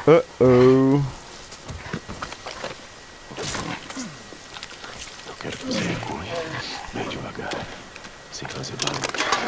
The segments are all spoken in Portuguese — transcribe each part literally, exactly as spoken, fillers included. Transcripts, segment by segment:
Uh-oh. Eu quero que você recue. Bem devagar. Sem fazer barulho.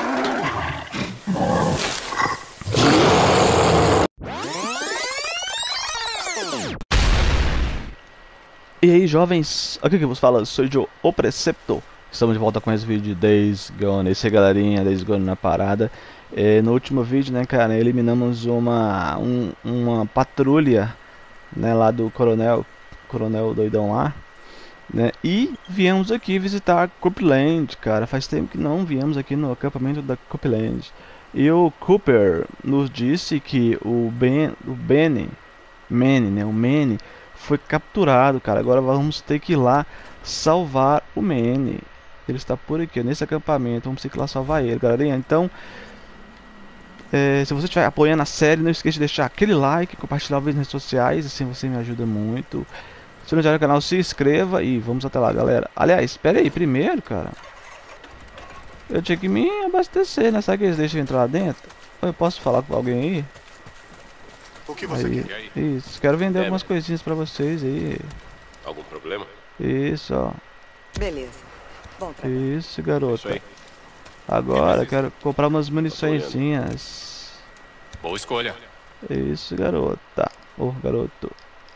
E aí, jovens, aqui que vos fala, sou eu, o Preceptor. Estamos de volta com esse vídeo de Days Gone. Esse aí, galerinha, Days Gone na parada. É, no último vídeo, né, cara, eliminamos uma um, uma patrulha, né, lá do coronel, coronel doidão lá, né, e viemos aqui visitar Copeland, cara. Faz tempo que não viemos aqui no acampamento da Copeland. E o Cooper nos disse que o Ben, o Benny, Manny, né, o Manny foi capturado, cara. Agora vamos ter que ir lá salvar o Manny. Ele está por aqui, nesse acampamento. Vamos ter que ir lá salvar ele, galerinha. Então, é, se você estiver apoiando a série, não esqueça de deixar aquele like, compartilhar o vídeo nas redes sociais, assim você me ajuda muito. Se não já é no canal, se inscreva e vamos até lá, galera. Aliás, espera aí, primeiro, cara. Eu tinha que me abastecer, né? Será que eles deixam eu entrar lá dentro? Ou eu posso falar com alguém aí? O que você Aí, quer aí? isso, quero vender É, algumas mas- coisinhas pra vocês aí. Algum problema? Isso, ó. Beleza. Bom trabalho. Isso, Isso garota. aí. Agora precisa? quero comprar umas muniçõezinhas. Boa escolha. Isso, garota. Ô, garoto.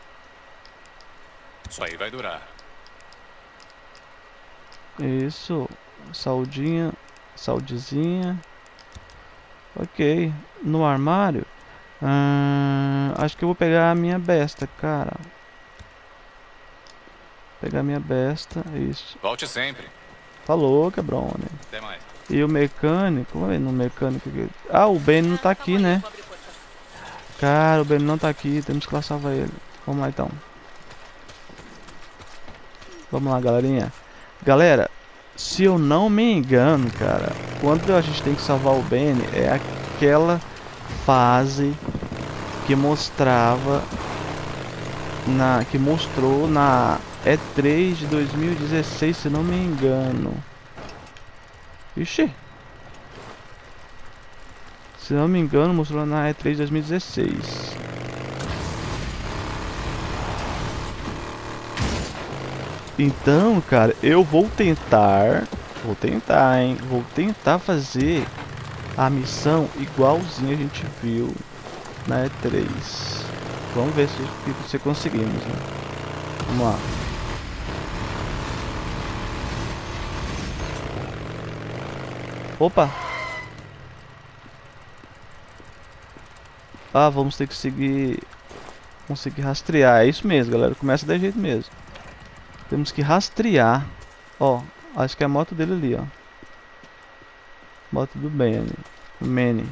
Isso aí vai durar. Isso. Saudinha. Saudezinha. Ok. No armário. Hum, acho que eu vou pegar a minha besta, cara. Pegar a minha besta. Isso. Volte sempre. Falou, quebrone. Até mais. E o mecânico? Vamos ver no mecânico aqui. Ah, o Ben não tá aqui, né? Cara, o Ben não tá aqui. Temos que lá salvar ele. Vamos lá, então. Vamos lá, galerinha. Galera, se eu não me engano, cara, quando a gente tem que salvar o Ben, é aquela fase que mostrava na que mostrou na E três de dois mil e dezesseis, se não me engano. Ixi. Se não me engano, mostrou na E três de dois mil e dezesseis. Então, cara, eu vou tentar, vou tentar, hein, vou tentar fazer a missão igualzinha a gente viu na E três. Vamos ver se, se conseguimos, né? Vamos lá. Opa! Ah, vamos ter que seguir, conseguir rastrear. É isso mesmo, galera. Começa desse jeito mesmo. Temos que rastrear. Ó, acho que é a moto dele ali, ó. Moto do Benny. Manny.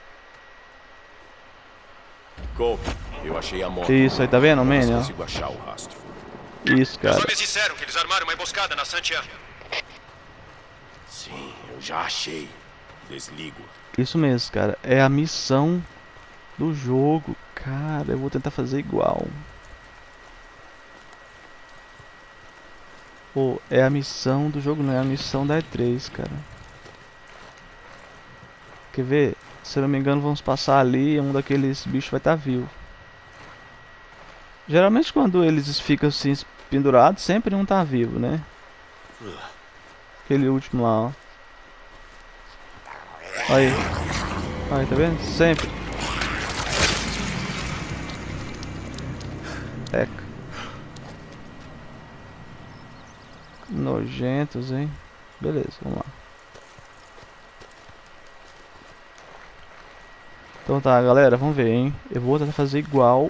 Go. Eu achei a moto. Isso aí, tá vendo, Mas Manny, ó? consigo achar o rastro. Isso, cara. Meus homens disseram que eles armaram uma emboscada na Santiago. Sim, eu já achei. Desligo. Isso mesmo, cara. É a missão do jogo. Cara, eu vou tentar fazer igual. Pô, é a missão do jogo, não é a missão da E três, cara. Quer ver? Se eu não me engano, vamos passar ali e um daqueles bichos vai estar vivo. Geralmente quando eles ficam assim pendurados, sempre um tá vivo, né? Aquele último lá, ó. Aí. Aí, tá vendo? Sempre. Eca. Nojentos, hein? Beleza, vamos lá. Então tá, galera, vamos ver, hein? Eu vou tentar fazer igual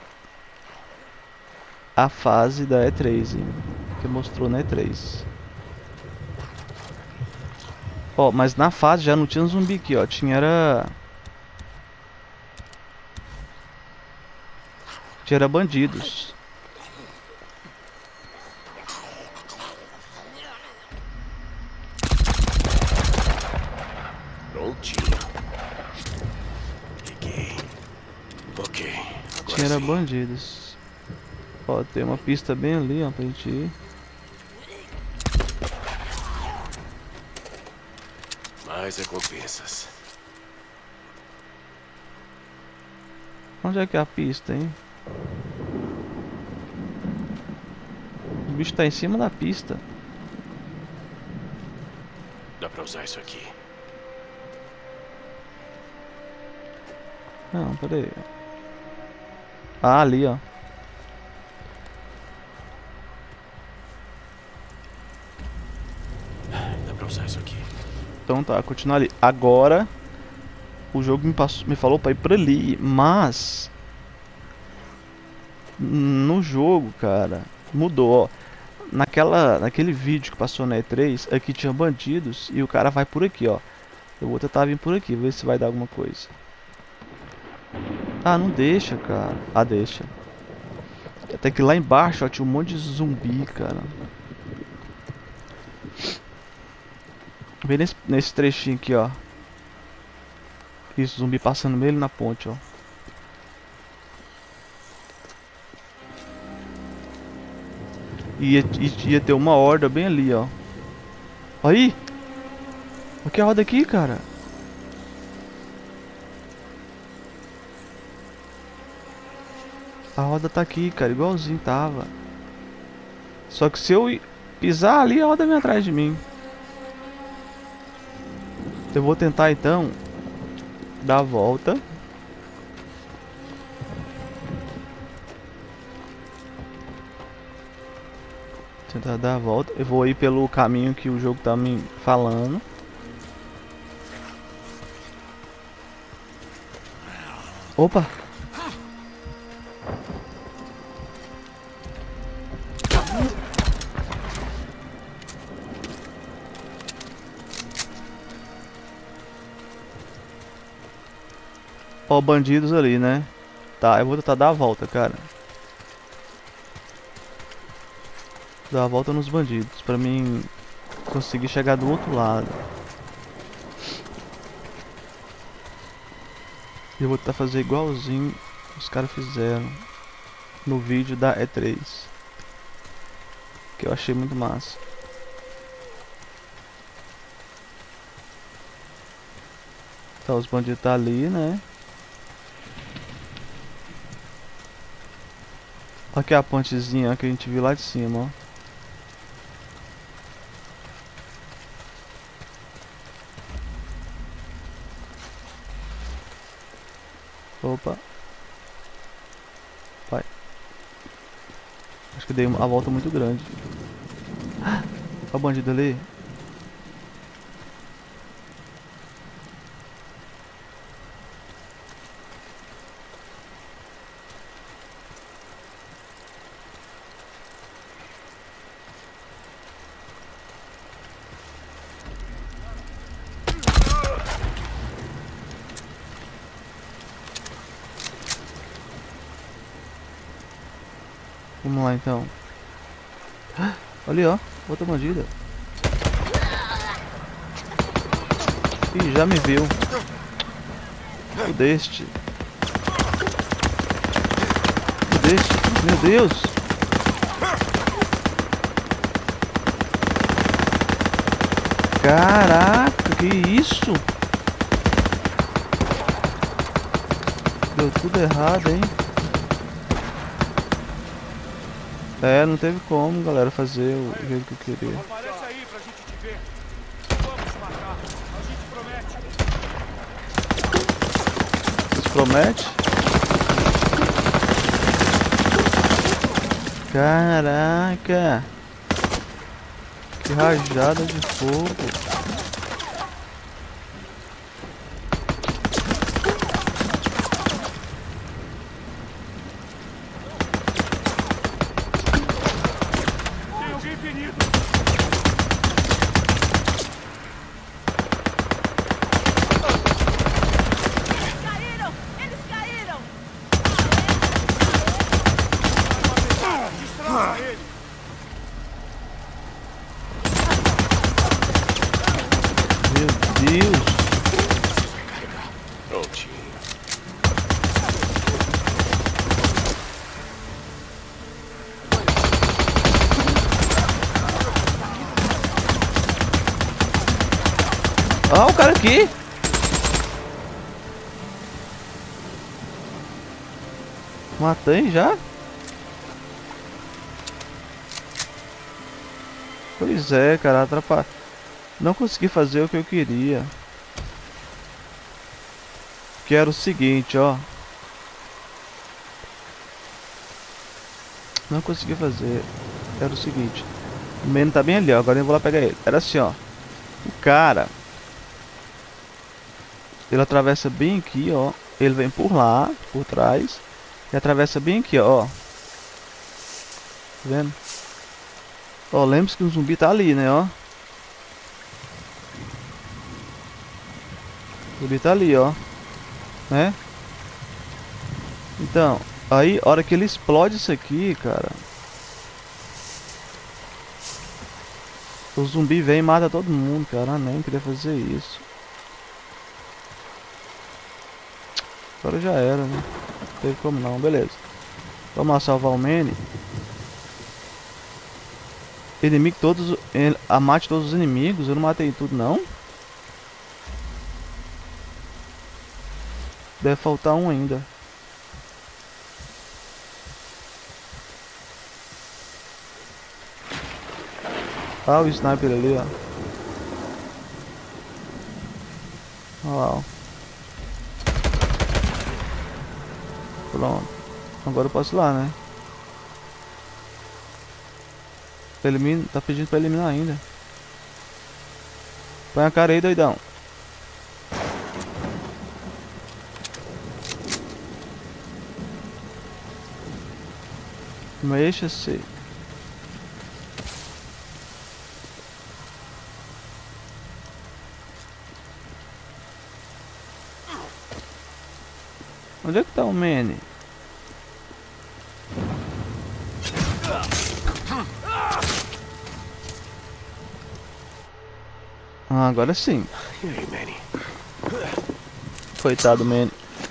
a fase da E três, hein? Que mostrou na E três. Ó, mas na fase já não tinha zumbi aqui, ó. Tinha era... Tinha era bandidos. Prontinho. Peguei. Ok. Agora Tinha era sim. bandidos. Ó, tem uma pista bem ali, ó, pra gente ir. Mais recompensas. Onde é que é a pista, hein? O bicho tá em cima da pista. Dá pra usar isso aqui. Não, peraí. Ah, ali, ó. Dá pra usar isso aqui. Então tá, continua ali. Agora o jogo me, passou, me falou pra ir pra ali, mas no jogo, cara, mudou, ó. Naquela, naquele vídeo que passou na E três, aqui tinha bandidos e o cara vai por aqui, ó. Eu vou tentar vir por aqui, ver se vai dar alguma coisa. Ah, não deixa, cara. Ah, deixa. Até que lá embaixo, ó, tinha um monte de zumbi, cara. Vem nesse, nesse trechinho aqui, ó. Isso, zumbi passando meio na ponte, ó. Ia, ia, ia ter uma horda bem ali, ó. Aí! Olha que roda aqui, cara. A roda tá aqui, cara, igualzinho tava. Só que se eu pisar ali, a roda vem atrás de mim. Eu vou tentar então dar a volta. Tentar dar a volta. Eu vou ir pelo caminho que o jogo tá me falando. Opa! Ó, bandidos ali, né? Tá, eu vou tentar dar a volta, cara. Dar a volta nos bandidos, pra mim conseguir chegar do outro lado. Eu vou tentar fazer igualzinho os caras fizeram no vídeo da E três, que eu achei muito massa. Tá, os bandidos tá ali, né? Aqui é a pontezinha que a gente viu lá de cima, ó. Opa. Vai. Acho que dei uma, a volta muito grande. Olha o bandido ali. Vamos lá então. Ali, ó, outra bandida. Ih, já me viu. O deste. O deste. Meu Deus. Caraca, que isso? Deu tudo errado, hein? É, não teve como, galera, fazer o jeito que eu queria. Aparece aí pra gente te ver. Vamos matar. A gente promete. Vocês prometem? Caraca! Que rajada de fogo! Ah, o cara aqui! Matei já? Pois é, cara, atrapalha. Não consegui fazer o que eu queria. Que era o seguinte, ó. Não consegui fazer. Era o seguinte. O menino tá bem ali, ó. Agora eu vou lá pegar ele. Era assim, ó. O cara. Ele atravessa bem aqui, ó. Ele vem por lá, por trás. E atravessa bem aqui, ó. Tá vendo? Ó, lembre-se que o zumbi tá ali, né, ó. O zumbi tá ali, ó. Né? Então, aí, a hora que ele explode isso aqui, cara. O zumbi vem e mata todo mundo, cara. Ah, nem queria fazer isso. Agora já era, né? Não teve como não, beleza. Vamos lá salvar o Manny. Inimigo todos. A mate todos os inimigos. Eu não matei tudo, não. Deve faltar um ainda. Ah, o sniper ali, ó. Olha lá, ó. Pronto. Agora eu posso ir lá, né? Elimina. Tá pedindo pra eliminar ainda. Põe a cara aí, doidão. Mexa-se. Onde é que tá o Manny? Ah, agora sim. E aí, Manny? Coitado, Manny.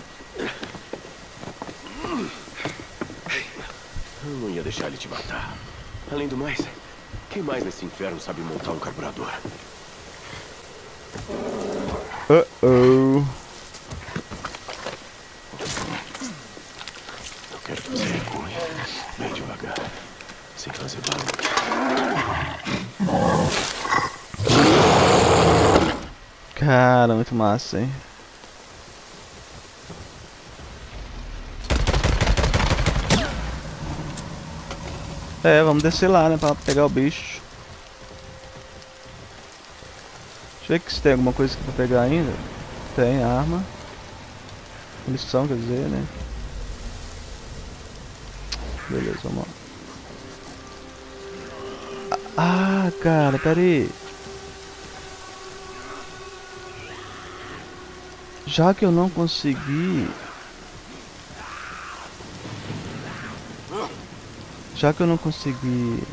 Eu não ia deixar ele te matar. Além do mais, quem mais nesse inferno sabe montar um carburador? Uh-oh. Eu quero que você recue bem devagar, sem fazer barulho. Cara, muito massa, hein? É, vamos descer lá, né, pra pegar o bicho. Deixa eu ver aqui se tem alguma coisa aqui pra pegar ainda. Tem arma. Munição, quer dizer, né? Beleza, vamos lá. Ah, cara, pera aí. Já que eu não consegui... Já que eu não consegui...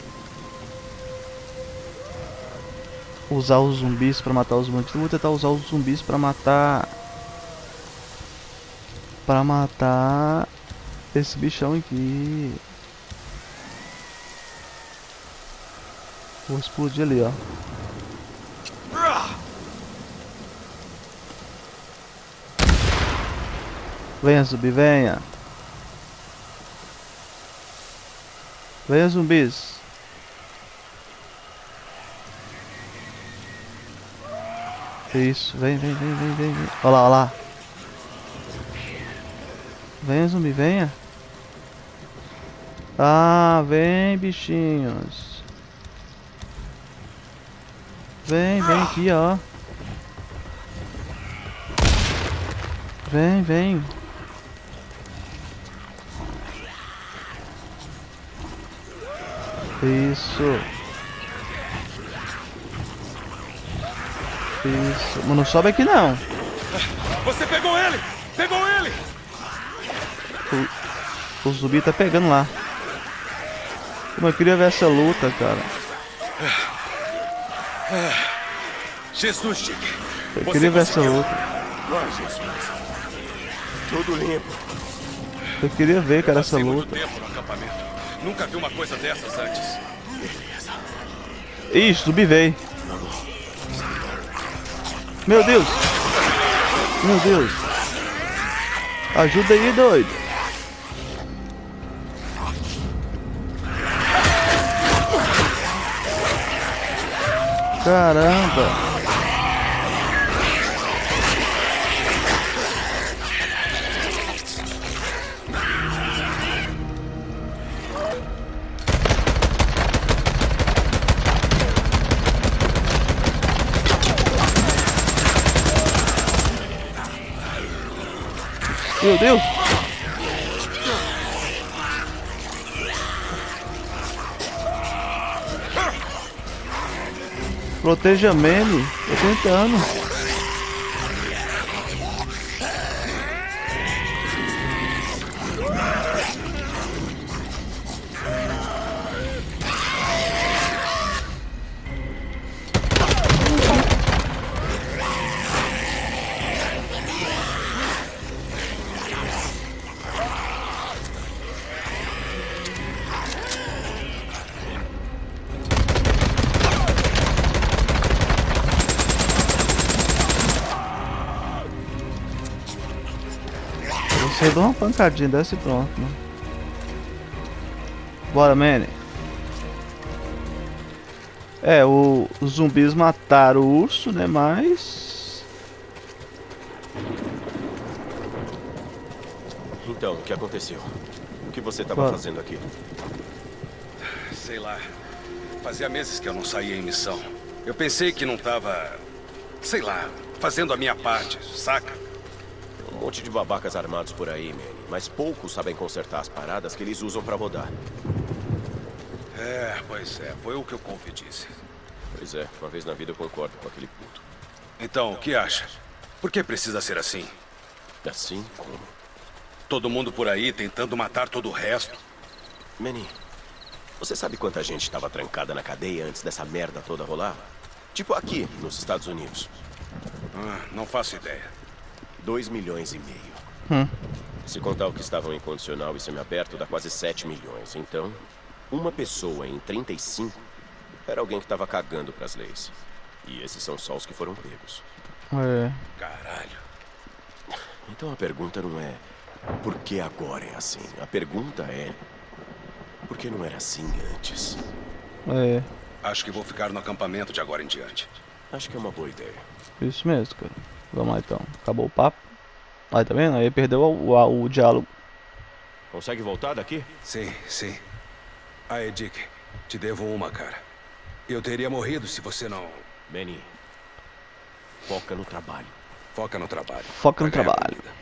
usar os zumbis pra matar os bandidos, eu vou tentar usar os zumbis pra matar... Pra matar... esse bichão aqui. Vou explodir ali, ó. Venha, zumbi, venha. Venha, zumbis. Isso, vem, vem, vem, vem, vem, vem. Olha lá, olha lá. Venha, zumbi, venha. Ah, vem, bichinhos. Vem, vem aqui, ó. Vem, vem. Isso. Isso. Mas não sobe aqui não. Você pegou ele! Pegou ele! O, o zumbi tá pegando lá. Como eu queria ver essa luta, cara. Jesus, Dick. Eu queria ver essa luta. Nós, Jesus. Tudo limpo. Eu queria ver, cara, essa Passei muito luta. tempo no acampamento. Nunca vi uma coisa dessas antes. Beleza. Ixi, zumbi veio. Meu Deus. Meu Deus. Ajuda aí, doido. Caramba! Meu Deus! Proteja Manny, tô tentando. Você dá uma pancadinha dessa e pronto, né? Bora, Manny. É, o, os zumbis mataram o urso, né? Mas... Então, o que aconteceu? O que você estava fazendo aqui? Sei lá. Fazia meses que eu não saía em missão. Eu pensei que não tava... sei lá, fazendo a minha parte, saca? Um monte de babacas armados por aí, Manny. Mas poucos sabem consertar as paradas que eles usam pra rodar. É, pois é. Foi o que o Conf disse. Pois é, uma vez na vida eu concordo com aquele puto. Então, o que acha? Por que precisa ser assim? Assim como? Todo mundo por aí tentando matar todo o resto. Manny, você sabe quanta gente estava trancada na cadeia antes dessa merda toda rolar? Tipo aqui, nos Estados Unidos. Ah, não faço ideia. Dois milhões e meio. Hum. Se contar o que estavam em condicional e semiaberto, dá quase sete milhões. Então, uma pessoa em trinta e cinco era alguém que estava cagando pras leis. E esses são só os que foram pegos. É. Caralho. Então a pergunta não é por que agora é assim. A pergunta é por que não era assim antes? É. Acho que vou ficar no acampamento de agora em diante. Acho que é uma boa ideia. Isso mesmo, cara. Vamos lá então. Acabou o papo. Aí, tá vendo? Aí perdeu o, o, o diálogo. Consegue voltar daqui? Sim, sim. Aí, Dick, te devo uma, cara. Eu teria morrido se você não... Manny, foca no trabalho. Foca no trabalho. Foca no Pra ganhar trabalho. comida.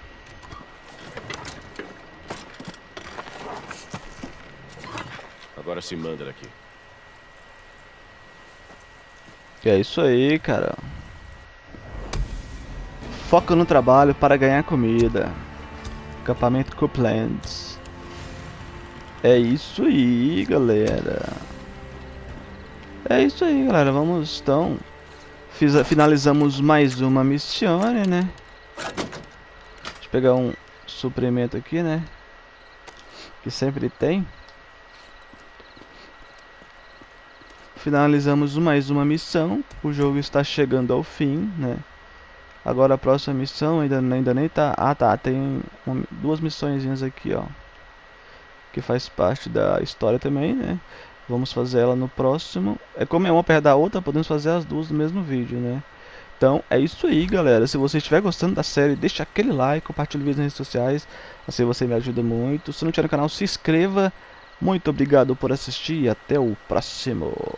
Agora se manda daqui. E é isso aí, cara. Foca no trabalho para ganhar comida. Acampamento Copelands. É isso aí, galera. É isso aí, galera. Vamos então. Fiz, finalizamos mais uma missão, né? Deixa eu pegar um suprimento aqui, né? Que sempre tem. Finalizamos mais uma missão. O jogo está chegando ao fim, né? Agora a próxima missão ainda, ainda nem tá... Ah, tá. Tem uma, duas missõezinhas aqui, ó. Que faz parte da história também, né? Vamos fazer ela no próximo. É como é uma perto da outra, podemos fazer as duas no mesmo vídeo, né? Então é isso aí, galera. Se você estiver gostando da série, deixa aquele like, compartilha o vídeo nas redes sociais. Assim você me ajuda muito. Se não tiver no canal, se inscreva. Muito obrigado por assistir e até o próximo.